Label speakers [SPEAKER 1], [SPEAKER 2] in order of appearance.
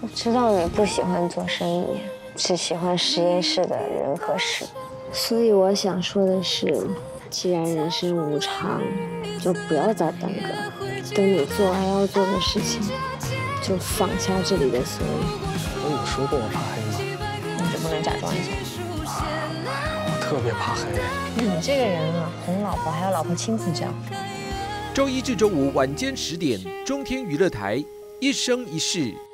[SPEAKER 1] 我知道你不喜欢做生意，只喜欢实验室的人和事。所以我想说的是，既然人生无常，就不要再耽搁了。等你做完要做的事情，就放下这里的所有。
[SPEAKER 2] 我有说过我怕黑吗？
[SPEAKER 1] 你就不能假装一下？
[SPEAKER 2] 我特别怕黑。
[SPEAKER 1] 你这个人啊，哄老婆还要老婆亲自教。
[SPEAKER 3] 周一至周五晚间10点，中天娱乐台《一生一世》。